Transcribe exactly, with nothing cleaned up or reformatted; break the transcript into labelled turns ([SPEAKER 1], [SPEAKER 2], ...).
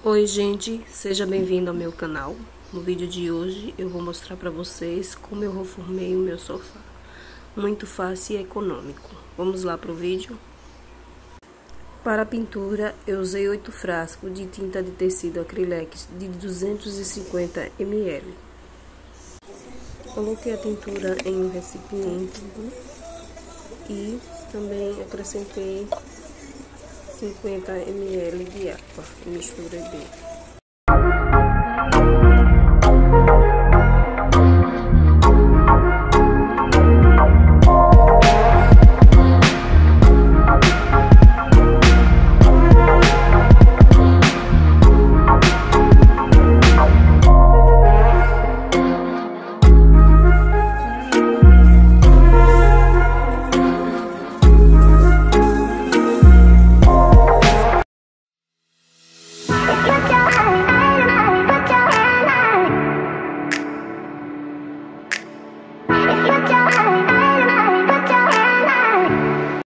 [SPEAKER 1] Oi gente, seja bem-vindo ao meu canal. No vídeo de hoje eu vou mostrar para vocês como eu reformei o meu sofá. Muito fácil e econômico. Vamos lá pro vídeo? Para a pintura eu usei oito frascos de tinta de tecido acrylex de duzentos e cinquenta mililitros. Coloquei a tintura em um recipiente e também acrescentei cinquenta mililitros de água e misturei bem.